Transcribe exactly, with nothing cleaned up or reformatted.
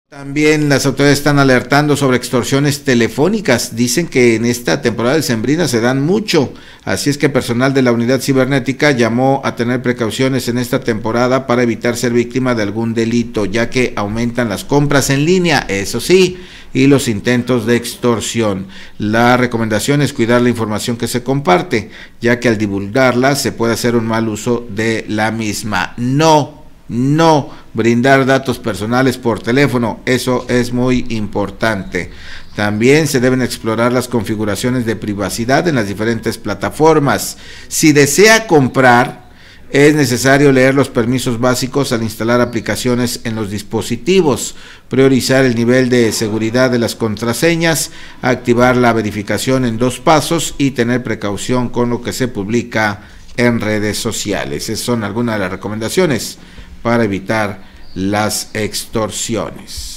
También las autoridades están alertando sobre extorsiones telefónicas. Dicen que en esta temporada decembrina se dan mucho, así es que personal de la unidad cibernética llamó a tener precauciones en esta temporada para evitar ser víctima de algún delito, ya que aumentan las compras en línea, eso sí, y los intentos de extorsión. La recomendación es cuidar la información que se comparte, ya que al divulgarla se puede hacer un mal uso de la misma. No, no brindar datos personales por teléfono, eso es muy importante. También se deben explorar las configuraciones de privacidad en las diferentes plataformas. Si desea comprar, es necesario leer los permisos básicos al instalar aplicaciones en los dispositivos, priorizar el nivel de seguridad de las contraseñas, activar la verificación en dos pasos y tener precaución con lo que se publica en redes sociales. Esas son algunas de las recomendaciones para evitar las extorsiones.